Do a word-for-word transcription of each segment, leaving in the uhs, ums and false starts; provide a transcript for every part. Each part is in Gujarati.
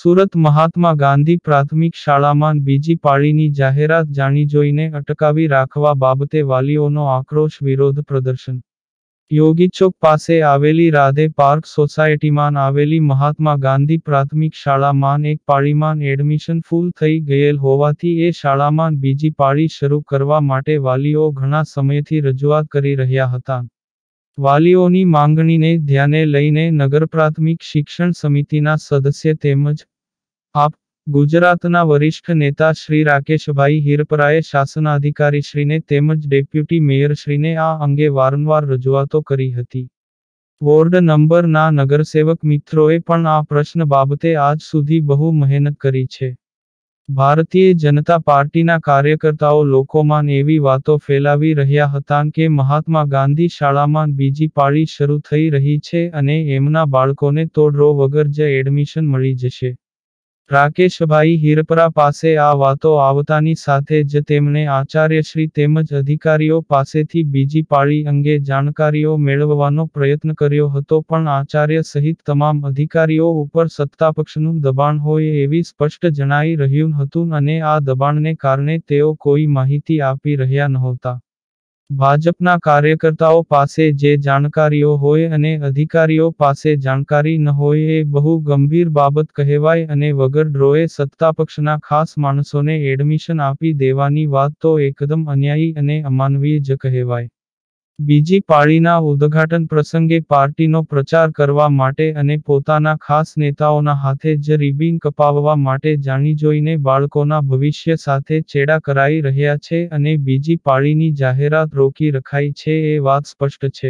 સુરત મહાત્મા ગાંધી પ્રાથમિક શાળામાં બીજી પાળીની જાહેરાત જાણી જોઈને અટકાવી રાખવા બાબતે વાલીઓનો આક્રોશ વિરોધ પ્રદર્શન. યોગીચોક પાસે આવેલી રાધે પાર્ક સોસાયટીમાં આવેલી મહાત્મા ગાંધી પ્રાથમિક શાળામાં એક પાળીમાં એડમિશન ફૂલ થઈ ગયેલ હોવાથી એ શાળામાં બીજી પાળી શરૂ કરવા માટે વાલીઓ ઘણા સમયથી રજૂઆત કરી રહ્યા હતા. વાલીઓની માંગણીને ધ્યાને લઈને નગર પ્રાથમિક શિક્ષણ સમિતિના સદસ્ય તેમજ આપ ગુજરાતના વરિષ્ઠ નેતા શ્રી રાકેશભાઈ હિરપરાએ શાસનાધિકારીશ્રીને તેમજ ડેપ્યુટી મેયરશ્રીને આ અંગે વારંવાર રજૂઆતો કરી હતી. વોર્ડ નંબરના નગરસેવક મિત્રોએ પણ આ પ્રશ્ન બાબતે આજ સુધી બહુ મહેનત કરી છે. ભારતીય જનતા પાર્ટીના કાર્યકર્તાઓ લોકોમાં એવી વાતો ફેલાવી રહ્યા હતા કે મહાત્મા ગાંધી શાળામાં બીજી પાળી શરૂ થઈ રહી છે અને એમના બાળકોને તો ડ્રો વગર જ એડમિશન મળી જશે. રાકેશભાઈ હિરપરા પાસે આ વાતો આવતાની સાથે જ તેમણે આચાર્યશ્રી તેમજ અધિકારીઓ પાસેથી બીજી પાળી અંગે જાણકારીઓ મેળવવાનો પ્રયત્ન કર્યો હતો, પણ આચાર્ય સહિત તમામ અધિકારીઓ ઉપર સત્તાપક્ષનું દબાણ હોય એવી સ્પષ્ટ જણાઈ રહ્યું હતું અને આ દબાણને કારણે તેઓ કોઈ માહિતી આપી રહ્યા નહોતા. ભાજપના કાર્યકર્તાઓ પાસે જે જાણકારીઓ હોય અને અધિકારીઓ પાસે જાણકારી ન હોય એ બહુ ગંભીર બાબત કહેવાય અને વગર ડ્રોએ સત્તાપક્ષના ખાસ માણસોને એડમિશન આપી દેવાની વાત તો એકદમ અન્યાયી અને અમાનવીય જ કહેવાય. બીજી પાળીના ઉદ્ઘાટન પ્રસંગે પાર્ટીનો પ્રચાર કરવા માટે અને પોતાના ખાસ નેતાઓના હાથે જ રિબીન કપાવવા માટે જાણી જોઈને બાળકોના ભવિષ્ય સાથે ચેડા કરાઈ રહ્યા છે અને બીજી પાળીની જાહેરાત રોકી રખાઈ છે એ વાત સ્પષ્ટ છે.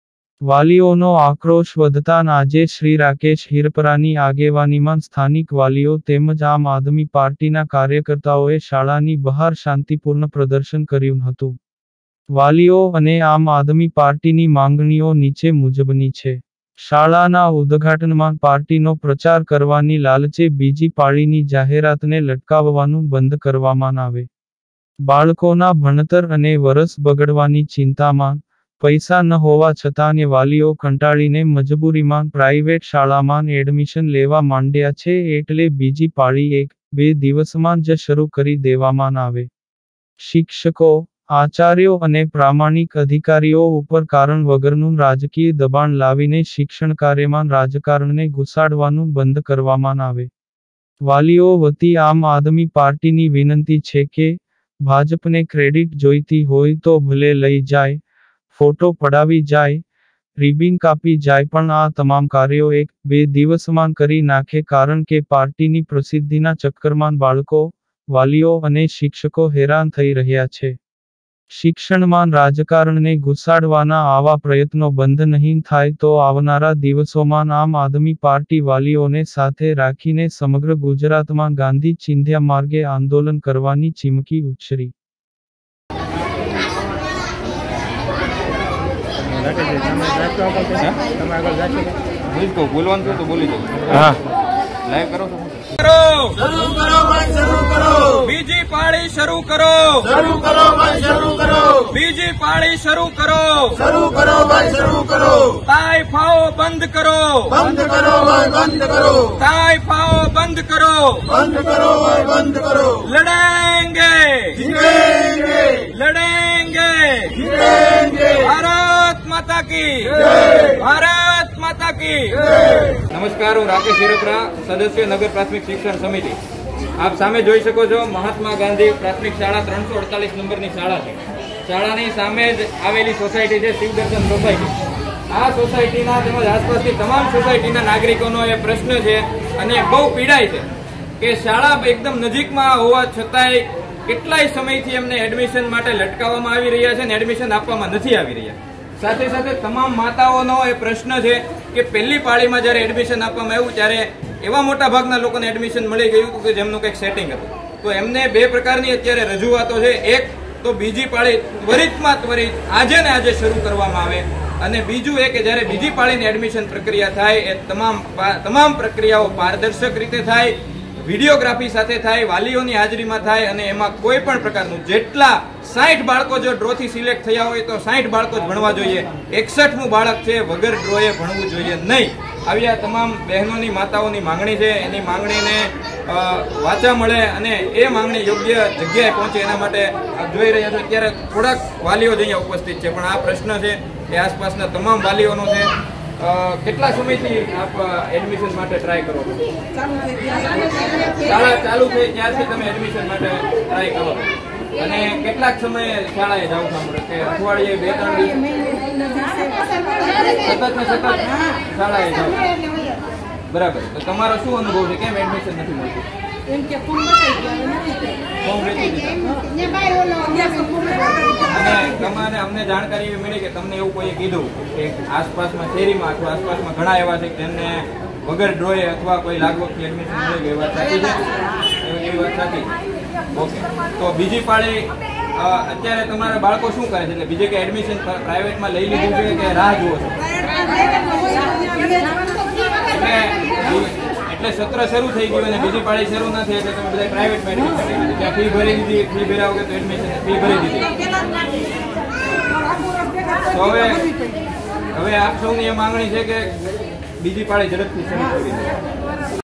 વાલીઓનો આક્રોશ વધતાં આજે શ્રી રાકેશ હિરપરાની આગેવાનીમાં સ્થાનિક વાલીઓ તેમજ આમ આદમી પાર્ટીના કાર્યકર્તાઓએ શાળાની બહાર શાંતિપૂર્ણ પ્રદર્શન કર્યું હતું. વાલીઓ અને આમ આદમી પાર્ટીની માંગણીઓ નીચે મુજબની છે. શાળાના ઉદ્ઘાટનમાં પાર્ટીનો પ્રચાર કરવાની લાલચે બીજી પાળીની જાહેરાતને લટકાવવાનું બંધ કરવામાં આવે. બાળકોના ભણતર અને વરસ બગડવાની ચિંતામાં પૈસા ન હોવા છતાં વાલીઓ કંટાળીને મજબૂરીમાં પ્રાઇવેટ શાળામાં એડમિશન લેવા માંડ્યા છે, એટલે બીજી પાળી એક બે દિવસમાં જ શરૂ કરી દેવામાં આવે. શિક્ષકો, આચાર્યો અને પ્રામાણિક અધિકારીઓ ઉપર કારણ વગરનું રાજકીય દબાણ લાવીને શિક્ષણ કાર્યમાં રાજકારણને ઘુસાડવાનું બંધ કરવામાં આવે. વાલીઓ વતી આમ આદમી પાર્ટીની વિનંતી છે કે ભાજપને ક્રેડિટ જોઈતી હોય તો ભલે લઈ જાય, ફોટો પડાવી જાય, રિબીન કાપી જાય, પણ આ તમામ કાર્યો એક બે દિવસમાં કરી નાખે, કારણ કે પાર્ટીની પ્રસિદ્ધિના ચક્કરમાં બાળકો, વાલીઓ અને શિક્ષકો હેરાન થઈ રહ્યા છે. શિક્ષણમાં રાજકારણને ઘુસાડવાના આવા પ્રયત્નો બંધ નહીં થાય તો આવનારા દિવસોમાં આમ આદમી પાર્ટી વાલીઓને સાથે રાખીને સમગ્ર ગુજરાતમાં ગાંધી ચિંધ્યા માર્ગે આંદોલન કરવાની ચીમકી ઉચ્ચરી. બીજી પાળી શરૂ કરો, શરૂ કરો ભાઈ શરૂ કરો, બીજી પાળી શરૂ કરો, શરૂ કરો ભાઈ શરૂ કરો. તાઈ ફાઓ બંધ કરો, બંધ કરો ભાઈ બંધ કરો. તાઈ ફાઓ બંધ કરો, બંધ કરો ભાઈ બંધ કરો. લડેંગે જીતેંગે, લડેંગે જીતેંગે. ભારત માતા કી જય, ભારત માતા કી જય. નમસ્કાર, હું રાકેશ હિરપરા, સદસ્ય નગર પ્રાથમિક શિક્ષણ સમિતિ. આપ સામે જોઈ શકો છો મહાત્મા ગાંધી પ્રાથમિક શાળા ત્રણસો અડતાલીસ નંબરની શાળા છે. શાળાની સામે જ આવેલી સોસાયટી છે શિવદર્શન સોસાયટી. આ સોસાયટીના તેમજ આસપાસની તમામ સોસાયટીના નાગરિકોનો એ પ્રશ્ન છે અને બહુ પીડાય છે કે શાળા એકદમ નજીકમાં હોવા છતાંય કેટલાય સમયથી એમને એડમિશન માટે લટકાવવામાં આવી રહ્યા છે અને એડમિશન આપવામાં નથી આવી રહ્યા. સાથે સાથે તમામ માતાઓનો એ પ્રશ્ન છે કે પહેલી પાળીમાં જયારે એડમિશન આપવામાં આવ્યું ત્યારે એવા મોટા ભાગના લોકોને એડમિશન મળી ગયું હતું કે જેમનું કંઈક સેટિંગ હતું. તો એમને બે પ્રકારની અત્યારે રજૂઆતો છે. એક તો બીજી પાળી ત્વરિતમાં ત્વરિત આજે ને આજે શરૂ કરવામાં આવે, અને બીજું એ કે જયારે બીજી પાળીની એડમિશન પ્રક્રિયા થાય એ તમામ તમામ પ્રક્રિયાઓ પારદર્શક રીતે થાય, વિડીયોગ્રાફી સાથે થાય, વાલીઓની હાજરીમાં થાય અને એમાં કોઈ પણ પ્રકારનું જેટલા સાઠ બાળકો જો ડ્રોથી સિલેક્ટ થયા હોય તો સાઠ બાળકો જ ભણવા જોઈએ. એકસઠમું બાળક છે વગર ડ્રોએ ભણવું જોઈએ નહીં. આવી આ તમામ બહેનોની માતાઓની માંગણી છે. એની માંગણીને વાચા મળે અને એ માંગણી યોગ્ય જગ્યાએ પહોંચે એના માટે આપ જોઈ રહ્યા છો અત્યારે થોડાક વાલીઓ જ અહીંયા ઉપસ્થિત છે, પણ આ પ્રશ્ન છે એ આસપાસના તમામ વાલીઓનો છે. કેટલા સમયથી આપ એડમિશન માટે ટ્રાય કરો છો? શાળા ચાલુ થઈ ત્યારથી તમે એડમિશન માટે ટ્રાય કરો છો અને કેટલાક સમયે શાળાએ જાવ છો? કે અઠવાડિયે બે ત્રણ દિવસ સતત ને સતત શાળાએ જાવ? બરાબર. તો તમારો શું અનુભવ છે? કેમ એડમિશન નથી મળતું? ફોર્મ વેચી દીધા અને તમારે અમને જાણકારી એવી મળી કે તમને એવું કોઈએ કીધું કે આસપાસમાં શેરીમાં અથવા આસપાસમાં ઘણા એવા છે કે તેમને વગર ડ્રોએ અથવા કોઈ લાગવગથી એડમિશન મળી ગયું. એ વાત સાચી છે? એ વાત સાચી. ઓકે. તો બીજી પાળી અત્યારે તમારા બાળકો શું કરે છે? એટલે બીજે કે એડમિશન પ્રાઇવેટમાં લઈ લીધું છે કે રાહ જુઓ છો? એટલે સત્ર શરૂ થઈ ગયું અને બીજી પાળી શરૂ ના થઈ એટલે તમે બધા પ્રાઇવેટમાં એડમિશન લઈ લીધું. ત્યાં ફી ભરી દીધી, ફી ભર્યા વગર તો એડમિશન ફી ભરી દીધી. તો હવે હવે આપ સૌની એ માંગણી છે કે બીજી પાળી ઝડપથી શરૂ કરી દે.